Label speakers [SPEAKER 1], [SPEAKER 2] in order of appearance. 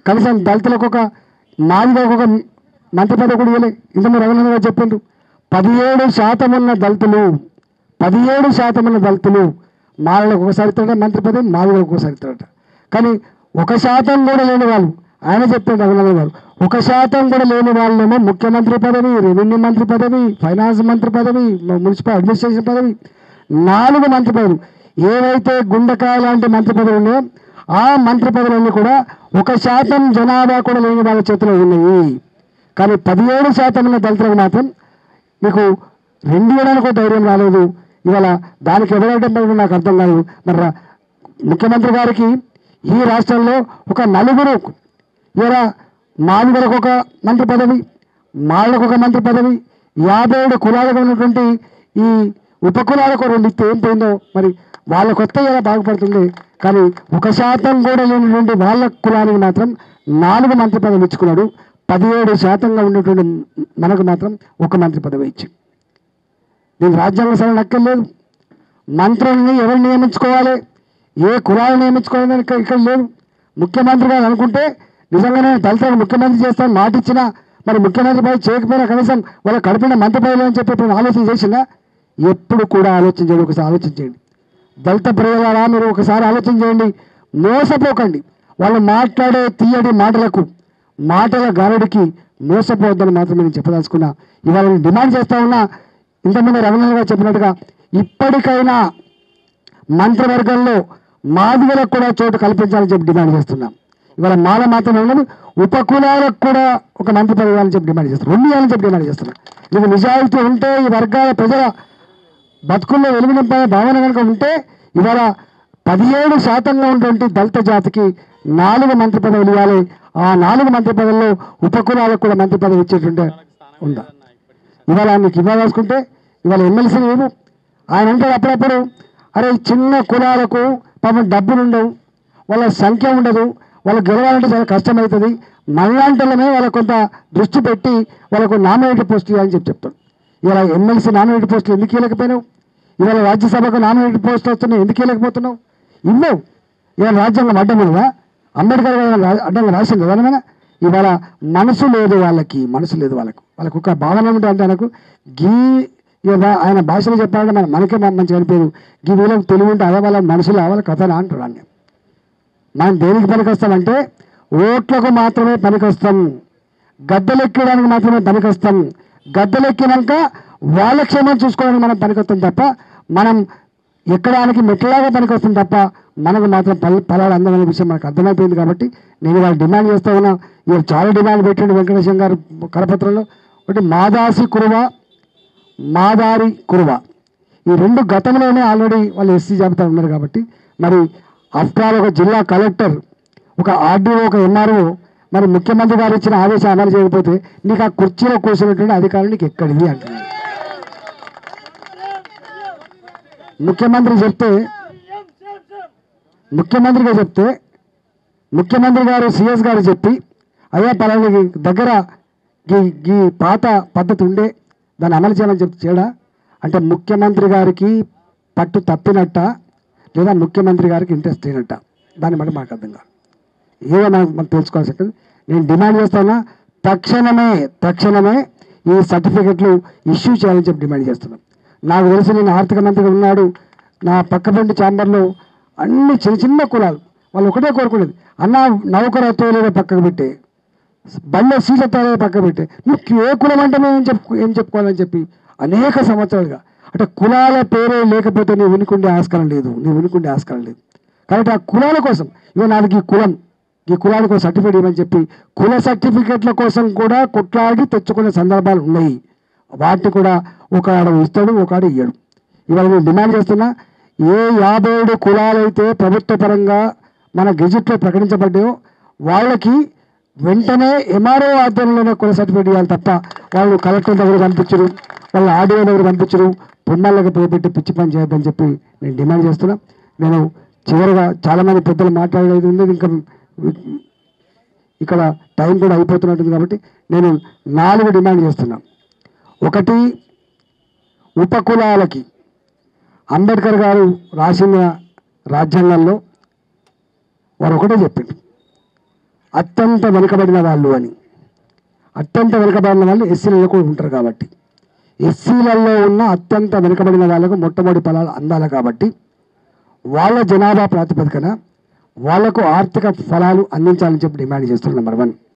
[SPEAKER 1] కనీసం దళితులకు ఒక మాదిగకు ఒక మంత్రి పదవి కూడా ఇవ్వలే. ఇంతకుముందు రఘునందన్ గారు చెప్పిండ్రు 17% ఉన్న దళితులు 17% ఉన్న దళితులు మాలకు ఒకసారి ఇస్తారట మంత్రి పదవి, మాదిగలకు ఒకసారి ఇస్తారట. కానీ 1% కూడా లేని వాళ్ళు, ఆయన చెప్పారు రఘునందన్ గారు, 1% కూడా లేని వాళ్ళేమో ముఖ్యమంత్రి పదవి, రెవెన్యూ మంత్రి పదవి, ఫైనాన్స్ మంత్రి పదవి, మున్సిపల్ అడ్మినిస్ట్రేషన్ పదవి, 4 మంత్రి పదవులు. ఏవైతే గుండెకాయ లాంటి మంత్రి పదవులు ఉన్నాయో ఆ మంత్రి పదవులన్నీ కూడా 1% జనాభా కూడా లేని వాళ్ళ చేతిలో ఉన్నాయి. కానీ 17% ఉన్న దళితులకు మాత్రం మీకు 2 ఇవ్వడానికి ధైర్యం రాలేదు. ఇవాళ దానికి ఎవరైతే నాకు అర్థం కాదు. మరి ముఖ్యమంత్రి గారికి ఈ రాష్ట్రంలో ఒక 4 ఇలా మాదిగలకు ఒక మంత్రి పదవి, మాళ్ళకు ఒక మంత్రి పదవి, 57 కులాలకు ఉన్నటువంటి ఈ ఉపకులాలకు 2 ఇస్తే ఏం పోయిందో మరి. వాళ్ళ కొత్త ఇలా బాగుపడుతుంది. కానీ 1% కూడా లేనటువంటి వాళ్ళ కులానికి మాత్రం 4 మంత్రి పదవులు ఇచ్చుకున్నాడు. 17%గా ఉన్నటువంటి మనకు మాత్రం 1 మంత్రి పదవి ఇచ్చి, దీనికి రాజ్యాంగ సభ నక్కర్లేదు. మంత్రుల్ని ఎవరు నియమించుకోవాలి, ఏ కులాలు నియమించుకోవాలని ఇక్కడ లేదు. ముఖ్యమంత్రి గారు అనుకుంటే నిజంగానే దళితులకు ముఖ్యమంత్రి చేస్తాను మాట ఇచ్చినా మరి ముఖ్యమంత్రి పదవి చేయకపోయినా కనీసం వాళ్ళ కడుపున మంత్రి పదవులు అని చెప్పి ఆలోచన చేసినా ఎప్పుడు కూడా ఆలోచించండి. ఒకసారి ఆలోచించండి దళిత ప్రజలారా, మీరు ఒకసారి ఆలోచన చేయండి. మోసపోకండి. వాళ్ళు మాట్లాడే తీయడి మాటల గారడికి మోసపోవద్దని మాత్రం నేను చెప్పదలుచుకున్నా. ఇవాళ నేను డిమాండ్ చేస్తా ఉన్నా, ఇంతకుముందు రఘునందన్ గారు చెప్పినట్టుగా ఇప్పటికైనా మంత్రివర్గంలో మాదిగలకు కూడా చోటు కల్పించాలని చెప్పి డిమాండ్ చేస్తున్నాం. ఇవాళ మాల మాత్రమే ఉన్నది, ఉపకులాలకు కూడా ఒక మంత్రి పదవి అని చెప్పి డిమాండ్ చేస్తున్నాం. 2 ఇవ్వాలని చెప్పి డిమాండ్ చేస్తున్నాం. ఇది నిజాయితీ ఉంటే, ఈ వర్గాల ప్రజల బతుకుల్లో వెలుగు నింపాలనే భావన కనుక ఉంటే ఇవాళ 17%గా ఉన్నటువంటి దళిత జాతికి 4 మంత్రి పదవులు ఇవ్వాలి. ఆ 4 మంత్రి పదవుల్లో ఉపకులాలకు కూడా మంత్రి పదవి ఇచ్చేటువంటి ఉందా? ఇవాళ నీకు ఇవ్వాలనుకుంటే ఇవాళ ఎమ్మెల్సీని ఇవ్వు. ఆయన అంటాడు అప్పుడప్పుడు, అరే చిన్న కులాలకు పాపం డబ్బులు ఉండవు, వాళ్ళ సంఖ్య ఉండదు, వాళ్ళు గెలవాలంటే చాలా కష్టమవుతుంది, మనలాంటిలోనే వాళ్ళకు కొంత దృష్టి పెట్టి వాళ్ళకు నామినేటెడ్ పోస్ట్ ఇవ్వాలని చెప్తాడు. ఇవాళ ఎమ్మెల్సీ నామినేటెడ్ పోస్టులు ఎందుకు ఇవ్వలేకపోయినావు? ఇవాళ రాజ్యసభకు నామినేటెడ్ పోస్టులు వస్తున్నాయి, ఎందుకు ఇవ్వలేకపోతున్నావు? ఇవ్వవు. ఇవాళ రాజ్యాంగం అడ్డం కదా, అంబేద్కర్ అడ్డంగా రాసింది కదా. ఇవాళ మనసు లేదు వాళ్ళకి, వాళ్ళకు ఒక భావన ఉంటుంది. అంటే ఆయనకు ఆయన భాషలో చెప్పాలంటే మనకే మంచిగా అనిపించదు. వీళ్ళకి తెలివి ఉంటే అదే వాళ్ళ మనసులో వాళ్ళ కథనా అంటాడు. అన్నీ మనం దేనికి పనికొస్తామంటే ఓట్లకు మాత్రమే పనికొస్తాం, గద్దెలెక్కడానికి మాత్రమే పనికొస్తాం. గద్దెలెక్కినాక వాళ్ళ క్షేమం చూసుకోవడానికి మనం పనికొస్తాం తప్ప, మనం ఎక్కడానికి మెట్లలాగా పనికొస్తాం తప్ప మనకు మాత్రం పలాడు అందమైన విషయం మనకు అర్థమైపోయింది. కాబట్టి నేను వాళ్ళు డిమాండ్ చేస్తూ ఉన్నా. ఇవాళ చాలా డిమాండ్ పెట్టండి వెంకటేశ్వర గారు కరపత్రంలో. ఒకటి మాదాసి కురువ, మాదారి కురువ, ఈ 2 గతంలోనే ఆల్రెడీ వాళ్ళు ఎస్సీ జాబితా ఉన్నారు. కాబట్టి మరి ఆఫ్టర్ ఆల్ ఒక జిల్లా కలెక్టర్, ఒక ఆర్డీఓ, ఒక ఎంఆర్ఓ మరి ముఖ్యమంత్రి గారు ఇచ్చిన ఆదేశం అమలు చేయకపోతే నీకు ఆ కుర్చీలో కూర్చున్నటువంటి అధికారం నీకు ఎక్కడిది అంటున్నాడు. ముఖ్యమంత్రి గారు సిఎస్ గారు చెప్పి అయ్యా పలానికి దగ్గర ఈ పాత పద్ధతి ఉండే దాన్ని అమలు చేయాలని చెప్పి చేయడా అంటే ముఖ్యమంత్రి గారికి పట్టు తప్పినట్ట లేదా ముఖ్యమంత్రి గారికి ఇంట్రెస్ట్ లేనట్ట? దాన్ని బట్టి మాకు అర్థం కాదు. ఏదో మనం తెలుసుకోవాల్సి ఉంటుంది. నేను డిమాండ్ చేస్తున్నా, తక్షణమే ఈ సర్టిఫికెట్లు ఇష్యూ చేయాలని చెప్పి డిమాండ్ చేస్తున్నాం. నాకు తెలిసి నేను ఆర్థిక మంత్రిగా ఉన్నాడు, నా పక్కపంటి ఛాంబర్లో అన్ని చిన్న కులాలు వాళ్ళు ఒకటే కోరుకునేది, అన్న నౌకరత్వాలు పక్కకు పెట్టే, బండ్ల సీట్ల పక్కకు పెట్టే, నువ్వు ఏ కులం అంటే మేము ఏం చెప్పుకోవాలని చెప్పి అనేక సంవత్సరాలుగా. అంటే కులాల పేరే లేకపోతే నీ ఉనికుండే ఆస్కారం లేదు. కాబట్టి ఆ కులాల కోసం ఇవో నాది ఈ కులానికి సర్టిఫికేట్ ఇవ్వని చెప్పి కుల సర్టిఫికేట్ల కోసం కూడా కొట్లాడి తెచ్చుకునే సందర్భాలు ఉన్నాయి. వాటిని కూడా ఒకడు ఇస్తాడు, ఒకడు ఇయ్యడు. ఇవాళ నేను డిమాండ్ చేస్తున్నా, ఏ 57 కులాలైతే ప్రభుత్వ పరంగా మన గెజిట్లో ప్రకటించబడ్డాయో వాళ్ళకి వెంటనే ఎంఆర్ఓ ఆధ్వర్యంలోనే కుల సర్టిఫికేట్ ఇవ్వాలి తప్ప వాళ్ళు కలెక్టర్ దగ్గర పంపించరు, వాళ్ళు ఆర్డీఓ దగ్గర పంపించరు, బొమ్మలకు పోపెట్టి పిచ్చి పని చేయొద్దని చెప్పి నేను డిమాండ్ చేస్తున్నా. నేను చివరిగా చాలామంది పెద్దలు మాట్లాడేది ఉంది, ఇంకా ఇక్కడ టైం కూడా అయిపోతున్నట్టుంది. కాబట్టి నేను 4 డిమాండ్ చేస్తున్నా. ఒకటి, ఉపకులాలకి అంబేద్కర్ గారు రాసిన రాజ్యాంగంలో వారు ఒకటే చెప్పిండు, అత్యంత వెనుకబడిన వాళ్ళు అని. అత్యంత వెనుకబడిన వాళ్ళు ఎస్సీలలో కూడా ఉంటారు కాబట్టి ఎస్సీలలో ఉన్న అత్యంత వెనుకబడిన వాళ్ళకు మొట్టమొదటి ఫలాలు అందాలి కాబట్టి వాళ్ళ జనాభా ప్రాతిపదికన వాళ్లకు ఆర్థిక ఫలాలు అందించాలని చెప్పి డిమాండ్ చేస్తున్నారు. నెంబర్ 1.